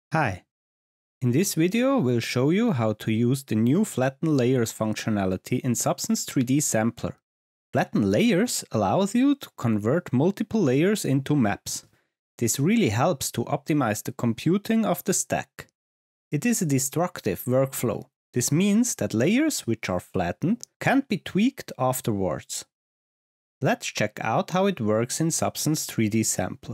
Hi! In this video we'll show you how to use the new Flatten Layers functionality in Substance 3D Sampler. Flatten Layers allows you to convert multiple layers into maps. This really helps to optimize the computing of the stack. It is a destructive workflow. This means that layers which are flattened can't be tweaked afterwards. Let's check out how it works in Substance 3D Sampler.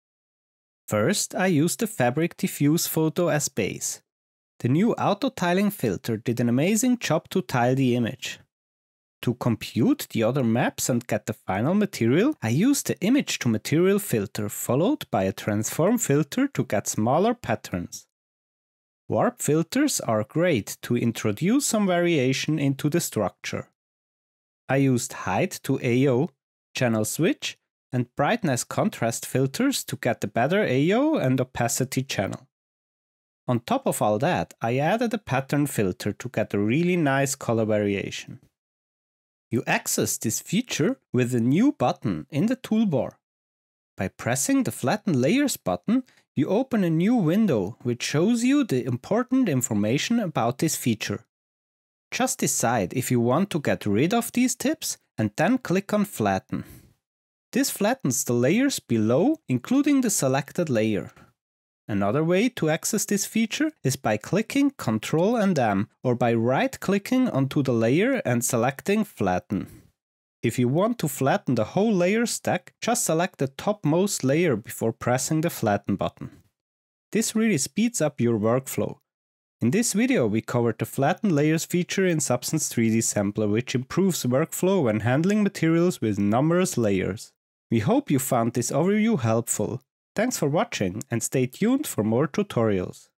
First, I used the fabric diffuse photo as base. The new auto tiling filter did an amazing job to tile the image. To compute the other maps and get the final material, I used the image to material filter followed by a transform filter to get smaller patterns. Warp filters are great to introduce some variation into the structure. I used height to AO, channel switch, and brightness contrast filters to get the better AO and opacity channel. On top of all that, I added a pattern filter to get a really nice color variation. You access this feature with a new button in the toolbar. By pressing the Flatten Layers button, you open a new window which shows you the important information about this feature. Just decide if you want to get rid of these tips and then click on Flatten. This flattens the layers below, including the selected layer. Another way to access this feature is by clicking Ctrl and M or by right-clicking onto the layer and selecting Flatten. If you want to flatten the whole layer stack, just select the topmost layer before pressing the Flatten button. This really speeds up your workflow. In this video we covered the Flatten Layers feature in Substance 3D Sampler, which improves workflow when handling materials with numerous layers. We hope you found this overview helpful. Thanks for watching and stay tuned for more tutorials.